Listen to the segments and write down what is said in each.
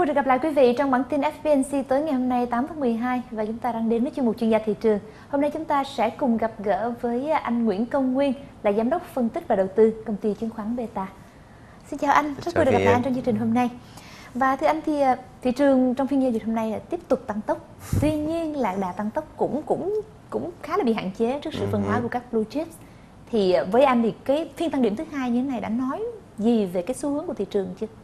vui được gặp lại quý vị trong bản tin FPNC tối ngày hôm nay 8 tháng 12 và chúng ta đang đến với chuyên mục chuyên gia thị trường. Hôm nay chúng ta sẽ cùng gặp gỡ với anh Nguyễn Công Nguyên là giám đốc phân tích và đầu tư công ty chứng khoán Beta. Xin chào anh, rất vui được gặp lại anh trong chương trình hôm nay. Và thưa anh thì thị trường trong phiên giao dịch hôm nay là tiếp tục tăng tốc. Tuy nhiên là đà tăng tốc cũng khá là bị hạn chế trước sự phân hóa của các blue chips. Thì với anh thì cái phiên tăng điểm thứ hai như thế này đã nói gì về cái xu hướng của thị trường chưa?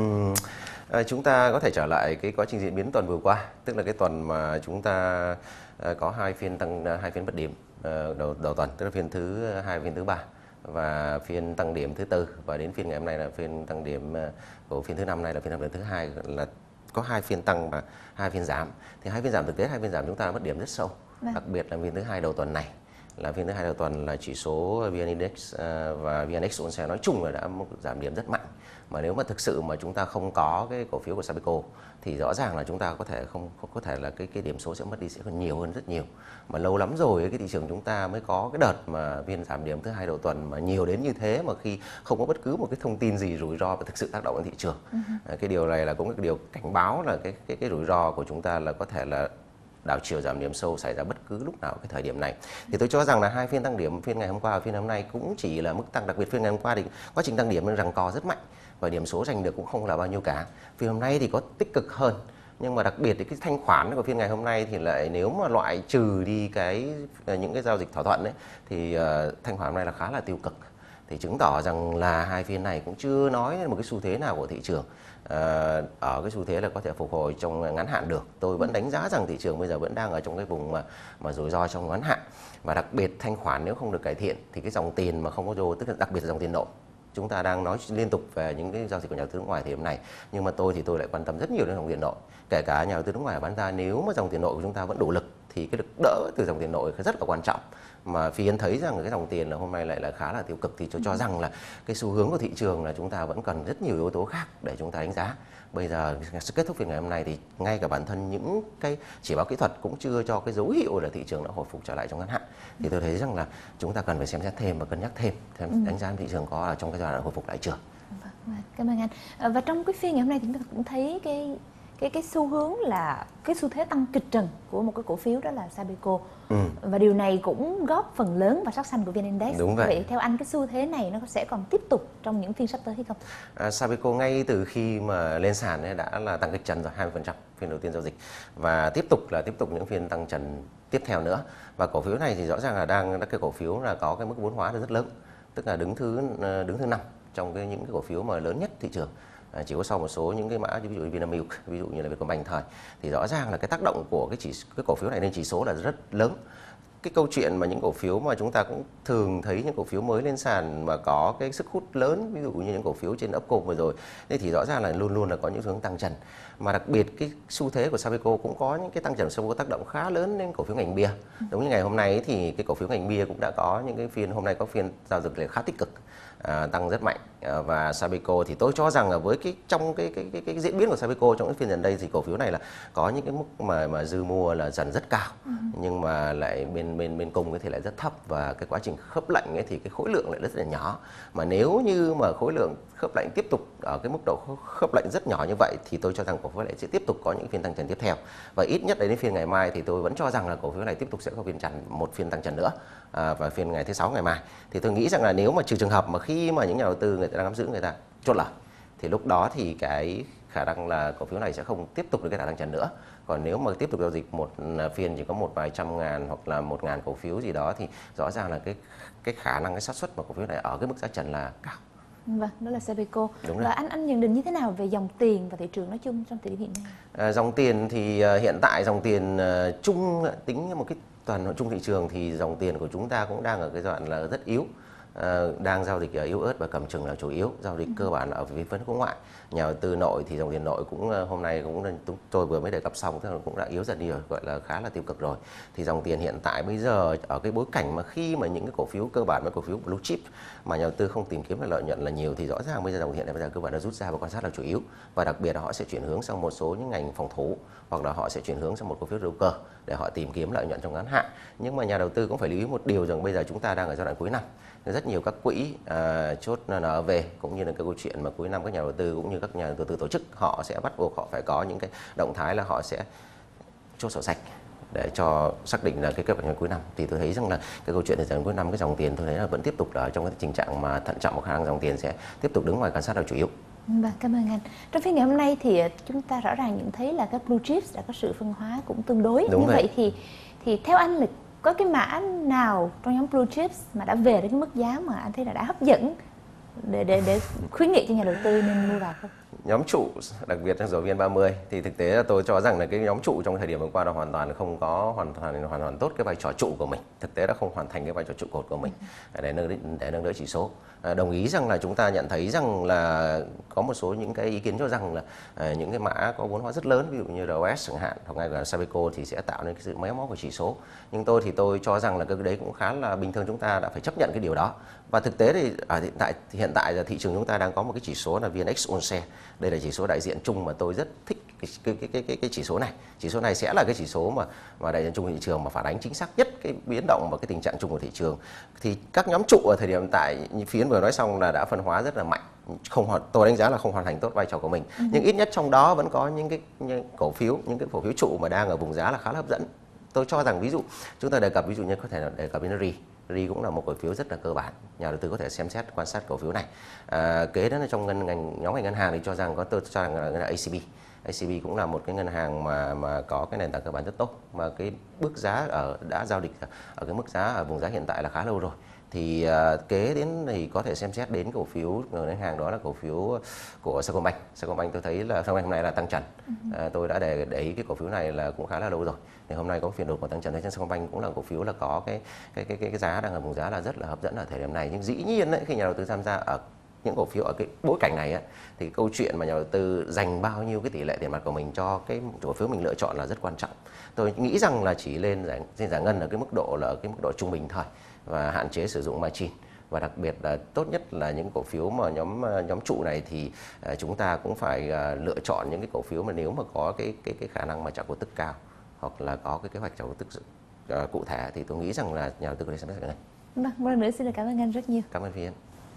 Chúng ta có thể trở lại cái quá trình diễn biến tuần vừa qua, tức là cái tuần mà chúng ta có hai phiên bất điểm đầu tuần, tức là phiên thứ hai, phiên thứ ba và phiên tăng điểm thứ tư, và đến phiên ngày hôm nay là phiên tăng điểm của phiên thứ năm, này là phiên tăng điểm thứ hai, là có hai phiên tăng và hai phiên giảm. Thì hai phiên giảm thực tế, hai phiên giảm chúng ta mất điểm rất sâu, đặc biệt là phiên thứ hai đầu tuần này. Là phiên thứ hai đầu tuần là chỉ số VN Index và VN-Index Onshares nói chung là đã giảm điểm rất mạnh. Mà nếu mà thực sự mà chúng ta không có cái cổ phiếu của Sabeco thì rõ ràng là chúng ta không có thể là cái điểm số sẽ mất đi, sẽ còn nhiều hơn rất nhiều. Mà lâu lắm rồi cái thị trường chúng ta mới có cái đợt mà phiên giảm điểm thứ hai đầu tuần mà nhiều đến như thế, mà khi không có bất cứ một cái thông tin gì rủi ro và thực sự tác động đến thị trường. Cái điều này là cũng cái điều cảnh báo là cái rủi ro của chúng ta là có thể là đảo chiều giảm điểm sâu xảy ra bất cứ lúc nào cái thời điểm này. Thì tôi cho rằng là hai phiên tăng điểm, phiên ngày hôm qua và phiên hôm nay cũng chỉ là mức tăng, đặc biệt phiên ngày hôm qua thì quá trình tăng điểm nó giằng co rất mạnh và điểm số giành được cũng không là bao nhiêu cả. Phiên hôm nay thì có tích cực hơn, nhưng mà đặc biệt thì cái thanh khoản của phiên ngày hôm nay thì lại nếu mà loại trừ đi những cái giao dịch thỏa thuận ấy thì thanh khoản hôm nay là khá là tiêu cực. Thì chứng tỏ rằng là hai phiên này cũng chưa nói một cái xu thế nào của thị trường ở cái xu thế là có thể phục hồi trong ngắn hạn được. Tôi vẫn đánh giá rằng thị trường bây giờ vẫn đang ở trong cái vùng mà rủi ro trong ngắn hạn, và đặc biệt thanh khoản nếu không được cải thiện thì cái dòng tiền mà không có vô, tức là đặc biệt là dòng tiền nội. Chúng ta đang nói liên tục về những cái giao dịch của nhà đầu tư nước ngoài thì hôm nay, nhưng mà tôi lại quan tâm rất nhiều đến dòng tiền nội. Kể cả nhà đầu tư nước ngoài bán ra, nếu mà dòng tiền nội của chúng ta vẫn đủ lực thì cái lực đỡ từ dòng tiền nội rất là quan trọng. Mà phiên thấy rằng cái dòng tiền là hôm nay lại là khá là tiêu cực, thì tôi cho rằng là cái xu hướng của thị trường là chúng ta vẫn cần rất nhiều yếu tố khác để chúng ta đánh giá. Bây giờ kết thúc phiên ngày hôm nay thì ngay cả bản thân những cái chỉ báo kỹ thuật cũng chưa cho cái dấu hiệu là thị trường đã hồi phục trở lại trong ngắn hạn. Thì tôi thấy rằng là chúng ta cần phải xem xét thêm và cân nhắc thêm đánh giá thị trường có ở trong cái giai đoạn hồi phục lại chưa. Cảm ơn anh. Và trong cái phiên ngày hôm nay thì chúng ta cũng thấy cái xu hướng là cái xu thế tăng kịch trần của một cái cổ phiếu, đó là Sabeco. Và điều này cũng góp phần lớn vào sắc xanh của VN Index. Đúng vậy. Vậy theo anh cái xu thế này nó sẽ còn tiếp tục trong những phiên sắp tới hay không? Sabeco ngay từ khi mà lên sàn ấy đã là tăng kịch trần rồi, 20% phiên đầu tiên giao dịch, và tiếp tục những phiên tăng trần tiếp theo nữa. Và cổ phiếu này thì rõ ràng là cái cổ phiếu là có cái mức vốn hóa rất lớn, tức là đứng thứ 5 trong những cái cổ phiếu mà lớn nhất thị trường. Chỉ có sau một số những cái mã ví dụ như Vinamilk, ví dụ như là Vietcombank thời, thì rõ ràng là cái tác động của cái cổ phiếu này lên chỉ số là rất lớn. Cái câu chuyện mà những cổ phiếu mà chúng ta cũng thường thấy những cổ phiếu mới lên sàn mà có cái sức hút lớn, ví dụ như những cổ phiếu trên Upco vừa rồi, thì rõ ràng là luôn luôn là có những hướng tăng trần. Mà đặc biệt cái xu thế của Sabeco cũng có những cái tăng trần sâu, có tác động khá lớn đến cổ phiếu ngành bia. Giống như ngày hôm nay thì cái cổ phiếu ngành bia cũng đã có những cái phiên, hôm nay có phiên giao dịch khá tích cực, tăng rất mạnh. Và Sabeco thì tôi cho rằng là với trong cái diễn biến của Sabeco trong cái phiên gần đây thì cổ phiếu này là có những cái mức mà dư mua là dần rất cao, nhưng mà lại bên cung thì lại rất thấp, và cái quá trình khớp lệnh ấy thì cái khối lượng lại rất là nhỏ. Mà nếu như mà khối lượng khớp lệnh tiếp tục ở cái mức độ khớp lệnh rất nhỏ như vậy thì tôi cho rằng cổ phiếu này sẽ tiếp tục có những phiên tăng trần tiếp theo, và ít nhất đến phiên ngày mai thì tôi vẫn cho rằng là cổ phiếu này tiếp tục sẽ có một phiên tăng trần nữa, và phiên ngày thứ 6 ngày mai. Thì tôi nghĩ rằng là nếu mà trừ trường hợp mà khi mà những nhà đầu tư người ta đang nắm giữ, người ta chốt lời, thì lúc đó thì cái khả năng là cổ phiếu này sẽ không tiếp tục được cái đà tăng trần nữa. Còn nếu mà tiếp tục giao dịch một phiên chỉ có một vài trăm ngàn hoặc là 1.000 cổ phiếu gì đó thì rõ ràng là cái khả năng, cái xác suất mà cổ phiếu này ở cái mức giá trần là cao. Vâng, đó là Sabeco. Và anh nhận định như thế nào về dòng tiền và thị trường nói chung trong thời điểm hiện nay? Dòng tiền thì hiện tại dòng tiền chung, tính một cái toàn nội chung thị trường thì dòng tiền của chúng ta cũng đang ở cái giai đoạn là rất yếu. Đang giao dịch yếu ớt và cầm chừng là chủ yếu, giao dịch cơ bản ở phía phân khúc ngoại. Nhà đầu tư nội thì dòng tiền nội cũng hôm nay cũng tôi vừa mới đề cập xong, tức là cũng đã yếu dần đi rồi, gọi là khá là tiêu cực rồi. Thì dòng tiền hiện tại bây giờ ở cái bối cảnh mà khi mà những cái cổ phiếu cơ bản với cổ phiếu blue chip mà nhà đầu tư không tìm kiếm lợi nhuận là nhiều, thì rõ ràng bây giờ dòng hiện tại bây giờ cơ bản là rút ra và quan sát là chủ yếu, và đặc biệt là họ sẽ chuyển hướng sang một số những ngành phòng thủ, hoặc là họ sẽ chuyển hướng sang một cổ phiếu đầu cơ để họ tìm kiếm lợi nhuận trong ngắn hạn. Nhưng mà nhà đầu tư cũng phải lưu ý một điều rằng bây giờ chúng ta đang ở giai đoạn cuối năm, rất rất nhiều các quỹ chốt NAV, cũng như là cái câu chuyện mà cuối năm các nhà đầu tư cũng như các nhà đầu tư tổ chức họ sẽ bắt buộc họ phải có những cái động thái là họ sẽ chốt sổ sạch để cho xác định là cái kế hoạch cuối năm. Thì tôi thấy rằng là cái câu chuyện thời gian cuối năm, cái dòng tiền tôi thấy là vẫn tiếp tục ở trong cái tình trạng mà thận trọng, một khả năng dòng tiền sẽ tiếp tục đứng ngoài quan sát là chủ yếu. Vâng, cảm ơn anh. Trong phiên ngày hôm nay thì chúng ta rõ ràng nhận thấy là các blue chips đã có sự phân hóa cũng tương đối. Đúng như vậy. vậy thì theo anh là có cái mã nào trong nhóm blue chips mà đã về đến cái mức giá mà anh thấy là đã hấp dẫn để khuyến nghị cho nhà đầu tư nên mua vào không? Nhóm trụ, đặc biệt trong dầu VN30 thì thực tế là tôi cho rằng là cái nhóm trụ trong thời điểm vừa qua là hoàn toàn không có hoàn toàn tốt cái vai trò trụ của mình. Thực tế đã không hoàn thành cái vai trò trụ cột của mình để nâng đỡ chỉ số. Đồng ý rằng là chúng ta nhận thấy rằng là có một số những cái ý kiến cho rằng là những cái mã có vốn hóa rất lớn, ví dụ như ROS chẳng hạn, hoặc ngay cả Sabeco thì sẽ tạo nên cái sự méo mó của chỉ số. Nhưng tôi cho rằng là cái đấy cũng khá là bình thường, chúng ta đã phải chấp nhận cái điều đó. Và thực tế thì hiện tại là thị trường chúng ta đang có một cái chỉ số là VN-Index All Share. Đây là chỉ số đại diện chung mà tôi rất thích cái chỉ số này. Chỉ số này sẽ là cái chỉ số mà đại diện chung của thị trường mà phản ánh chính xác nhất cái biến động và cái tình trạng chung của thị trường. Thì các nhóm trụ ở thời điểm hiện tại như Phiến vừa nói xong là đã phân hóa rất là mạnh. Tôi đánh giá là không hoàn thành tốt vai trò của mình. Nhưng ít nhất trong đó vẫn có những cổ phiếu trụ mà đang ở vùng giá là khá là hấp dẫn. Tôi cho rằng ví dụ chúng ta đề cập, ví dụ như có thể là đề cập đến RI cũng là một cổ phiếu rất là cơ bản, nhà đầu tư có thể xem xét quan sát cổ phiếu này. Kế đó là trong nhóm ngành ngân hàng thì tôi cho rằng là ACB cũng là một cái ngân hàng mà có cái nền tảng cơ bản rất tốt, mà cái bước giá đã giao dịch ở cái mức giá ở vùng giá hiện tại là khá lâu rồi. Thì kế đến thì có thể xem xét đến cổ phiếu ngân hàng, đó là cổ phiếu của Sacombank. Sacombank tôi thấy là hôm nay là tăng trần. Tôi đã để ý cái cổ phiếu này là cũng khá là lâu rồi. Thì hôm nay có phiên đột một tăng trần, trên Sacombank cũng là cổ phiếu là có cái giá đang ở vùng giá là rất là hấp dẫn ở thời điểm này. Nhưng dĩ nhiên đấy, khi nhà đầu tư tham gia ở những cổ phiếu ở cái bối cảnh này ấy, thì câu chuyện mà nhà đầu tư dành bao nhiêu cái tỷ lệ tiền mặt của mình cho cái cổ phiếu mình lựa chọn là rất quan trọng. Tôi nghĩ rằng là chỉ lên giải ngân ở cái mức độ là cái mức độ trung bình thôi, và hạn chế sử dụng margin. Và đặc biệt là tốt nhất là những cổ phiếu mà nhóm trụ này thì chúng ta cũng phải lựa chọn những cái cổ phiếu mà nếu mà có cái khả năng mà trả cổ tức cao, hoặc là có cái kế hoạch trả cổ tức cụ thể, thì tôi nghĩ rằng là nhà đầu tư có thể xem xét cái này. Vâng, một lần nữa xin được cảm ơn anh rất nhiều. Cảm ơn Phi Yến.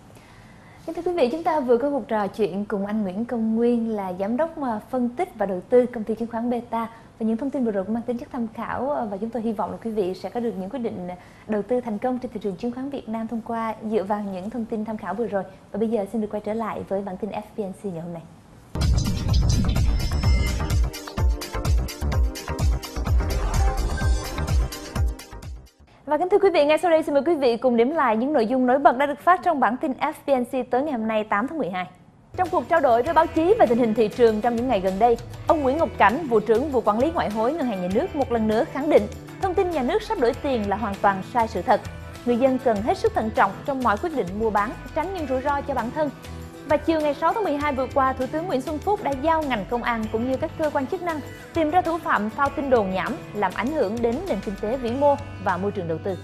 Kính thưa quý vị, chúng ta vừa có cuộc trò chuyện cùng anh Nguyễn Công Nguyên là giám đốc phân tích và đầu tư công ty chứng khoán Beta. Và những thông tin vừa rồi cũng mang tính chất tham khảo, và chúng tôi hy vọng là quý vị sẽ có được những quyết định đầu tư thành công trên thị trường chứng khoán Việt Nam thông qua dựa vào những thông tin tham khảo vừa rồi. Và bây giờ xin được quay trở lại với bản tin FPNC ngày hôm nay. Và kính thưa quý vị, ngay sau đây xin mời quý vị cùng điểm lại những nội dung nổi bật đã được phát trong bản tin FPNC tối ngày hôm nay 8 tháng 12. Trong cuộc trao đổi với báo chí về tình hình thị trường trong những ngày gần đây, ông Nguyễn Ngọc Cảnh, vụ trưởng vụ quản lý ngoại hối Ngân hàng Nhà nước một lần nữa khẳng định thông tin nhà nước sắp đổi tiền là hoàn toàn sai sự thật. Người dân cần hết sức thận trọng trong mọi quyết định mua bán, tránh những rủi ro cho bản thân. Và chiều ngày 6 tháng 12 vừa qua, Thủ tướng Nguyễn Xuân Phúc đã giao ngành công an cũng như các cơ quan chức năng tìm ra thủ phạm phao tin đồn nhảm làm ảnh hưởng đến nền kinh tế vĩ mô và môi trường đầu tư.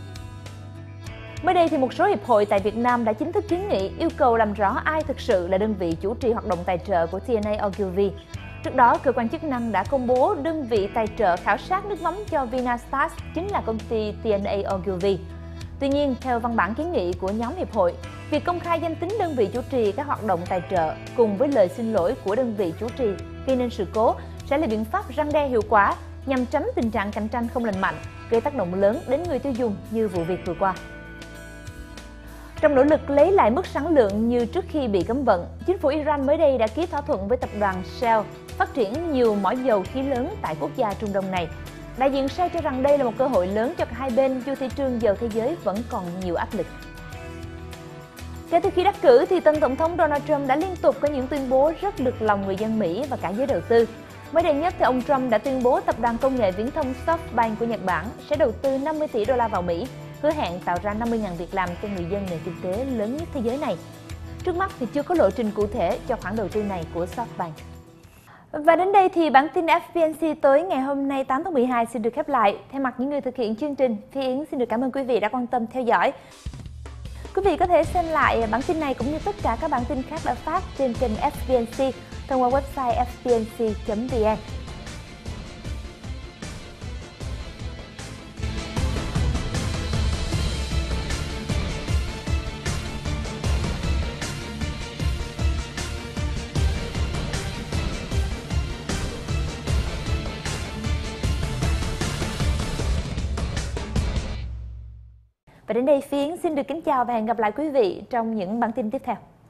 Mới đây thì một số hiệp hội tại Việt Nam đã chính thức kiến nghị yêu cầu làm rõ ai thực sự là đơn vị chủ trì hoạt động tài trợ của TNA Ogilvy. Trước đó, cơ quan chức năng đã công bố đơn vị tài trợ khảo sát nước mắm cho Vinastars chính là công ty TNA Ogilvy. Tuy nhiên, theo văn bản kiến nghị của nhóm hiệp hội, việc công khai danh tính đơn vị chủ trì các hoạt động tài trợ cùng với lời xin lỗi của đơn vị chủ trì gây nên sự cố sẽ là biện pháp răn đe hiệu quả nhằm tránh tình trạng cạnh tranh không lành mạnh, gây tác động lớn đến người tiêu dùng như vụ việc vừa qua. Trong nỗ lực lấy lại mức sản lượng như trước khi bị cấm vận, chính phủ Iran mới đây đã ký thỏa thuận với tập đoàn Shell phát triển nhiều mỏ dầu khí lớn tại quốc gia Trung Đông này. Đại diện Shell cho rằng đây là một cơ hội lớn cho cả hai bên dù thị trường dầu thế giới vẫn còn nhiều áp lực. Kể từ khi đắc cử thì tân tổng thống Donald Trump đã liên tục có những tuyên bố rất được lòng người dân Mỹ và cả giới đầu tư. Mới đây nhất thì ông Trump đã tuyên bố tập đoàn công nghệ viễn thông SoftBank của Nhật Bản sẽ đầu tư 50 tỷ đô la vào Mỹ, hứa hẹn tạo ra 50.000 việc làm cho người dân nền kinh tế lớn nhất thế giới này. Trước mắt thì chưa có lộ trình cụ thể cho khoản đầu tư này của SoftBank. Và đến đây thì bản tin FPNC tối ngày hôm nay 8 tháng 12 xin được khép lại. Thay mặt những người thực hiện chương trình, Phi Yến xin được cảm ơn quý vị đã quan tâm theo dõi. Quý vị có thể xem lại bản tin này cũng như tất cả các bản tin khác đã phát trên kênh FPNC thông qua website fpnc.vn. Và đến đây Phiến xin được kính chào và hẹn gặp lại quý vị trong những bản tin tiếp theo.